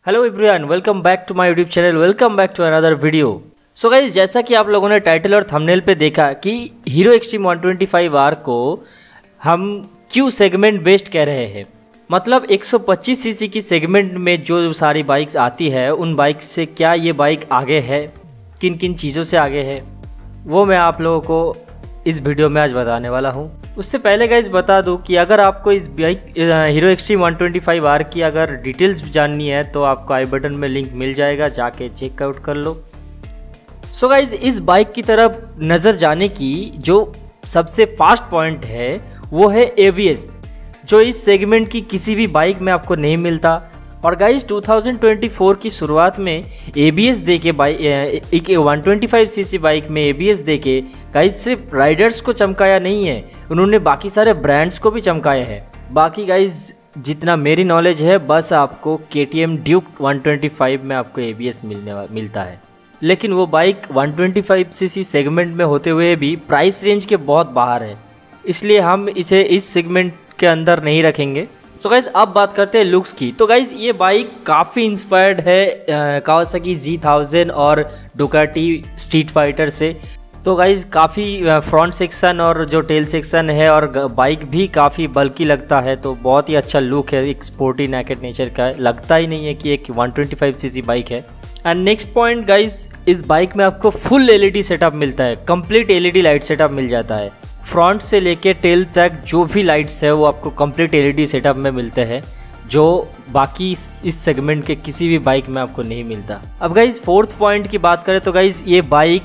Hello everyone, welcome back to my YouTube channel. Welcome back to another video. So guys, जैसा कि आप लोगों ने टाइटल और थंबनेल पे देखा कि हीरो एक्सट्रीम 125R को हम क्यों सेगमेंट बेस्ड कह रहे हैं। मतलब 125 सीसी की सेगमेंट में जो सारी बाइक्स आती है उन बाइक से क्या ये बाइक आगे है, किन किन चीज़ों से आगे है, वो मैं आप लोगों को इस वीडियो में आज बताने वाला हूँ। उससे पहले गाइस बता दूं कि अगर आपको इस बाइक हीरो एक्सट्रीम 125R की अगर डिटेल्स जाननी है तो आपको आई बटन में लिंक मिल जाएगा, जाके चेकआउट कर लो। सो गाइस, इस बाइक की तरफ नज़र जाने की जो सबसे फास्ट पॉइंट है वो है ABS, जो इस सेगमेंट की किसी भी बाइक में आपको नहीं मिलता। और गाइस 2024 की शुरुआत में ABS देके एक 125 सीसी बाइक में ABS देके गाइस सिर्फ राइडर्स को चमकाया नहीं है, उन्होंने बाकी सारे ब्रांड्स को भी चमकाया है। बाकी गाइस जितना मेरी नॉलेज है बस आपको KTM ड्यूक 125 में आपको ABS मिलता है, लेकिन वो बाइक 125 सीसी सेगमेंट में होते हुए भी प्राइस रेंज के बहुत बाहर है, इसलिए हम इसे इस सेगमेंट के अंदर नहीं रखेंगे। सो गाइज अब बात करते हैं लुक्स की। तो गाइज ये बाइक काफ़ी इंस्पायर्ड है कावासाकी G1000 और डुकाटी स्ट्रीट फाइटर से। तो गाइज काफ़ी फ्रंट सेक्शन और जो टेल सेक्शन है और बाइक भी काफ़ी बल्की लगता है, तो बहुत ही अच्छा लुक है, एक स्पोर्टी नेकेड नेचर का है, लगता ही नहीं है कि एक 125 सीसी बाइक है। एंड नेक्स्ट पॉइंट गाइज, इस बाइक में आपको फुल LED सेटअप मिलता है, कंप्लीट LED लाइट सेटअप मिल जाता है। फ्रंट से लेके टेल तक जो भी लाइट्स है वो आपको कंप्लीट LED सेटअप में मिलते हैं, जो बाकी इस सेगमेंट के किसी भी बाइक में आपको नहीं मिलता। अब गाइज फोर्थ पॉइंट की बात करें तो गाइज ये बाइक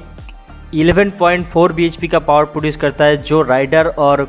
11.4 bhp का पावर प्रोड्यूस करता है, जो राइडर और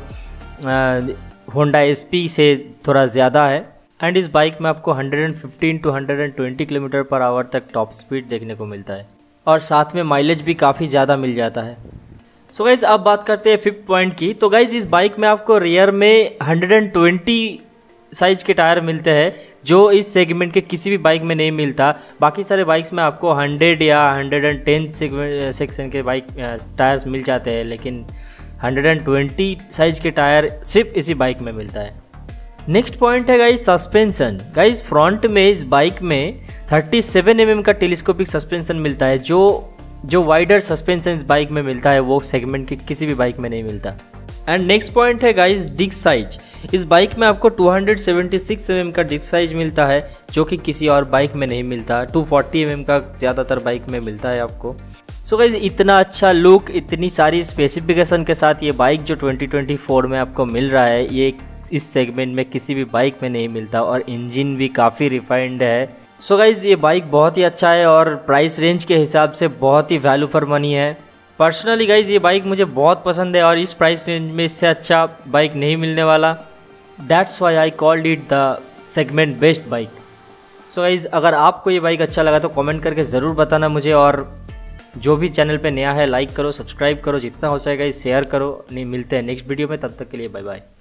होंडा SP से थोड़ा ज़्यादा है। एंड इस बाइक में आपको 115 to 120 km/h तक टॉप स्पीड देखने को मिलता है, और साथ में माइलेज भी काफ़ी ज़्यादा मिल जाता है। सो गाइज अब बात करते हैं फिफ्थ पॉइंट की। तो गाइज इस बाइक में आपको रियर में 120 साइज के टायर मिलते हैं, जो इस सेगमेंट के किसी भी बाइक में नहीं मिलता। बाकी सारे बाइक्स में आपको 100 या 110 सेक्शन के बाइक टायर्स मिल जाते हैं, लेकिन 120 साइज के टायर सिर्फ इसी बाइक में मिलता है। नेक्स्ट पॉइंट है गाइज सस्पेंशन। गाइज फ्रंट में इस बाइक में 37 mm का टेलीस्कोपिक सस्पेंशन मिलता है, जो वाइडर सस्पेंशन इस बाइक में मिलता है, वो सेगमेंट की किसी भी बाइक में नहीं मिलता। एंड नेक्स्ट पॉइंट है गाइस डिस्क साइज। इस बाइक में आपको 276 mm का डिस्क साइज मिलता है, जो कि किसी और बाइक में नहीं मिलता। 240 mm का ज़्यादातर बाइक में मिलता है आपको। सो गाइस इतना अच्छा लुक, इतनी सारी स्पेसिफिकेशन के साथ ये बाइक जो 2024 में आपको मिल रहा है, ये इस सेगमेंट में किसी भी बाइक में नहीं मिलता, और इंजन भी काफ़ी रिफाइंड है। सो गाइज़ ये बाइक बहुत ही अच्छा है और प्राइस रेंज के हिसाब से बहुत ही वैल्यू फॉर मनी है। पर्सनली गाइज़ ये बाइक मुझे बहुत पसंद है, और इस प्राइस रेंज में इससे अच्छा बाइक नहीं मिलने वाला। That's why I called it the segment best bike. So guys अगर आपको ये बाइक अच्छा लगा तो कमेंट करके ज़रूर बताना मुझे, और जो भी चैनल पे नया है लाइक करो, सब्सक्राइब करो, जितना हो सकेगा शेयर करो। नहीं मिलते हैं नेक्स्ट वीडियो में, तब तक के लिए बाय बाय।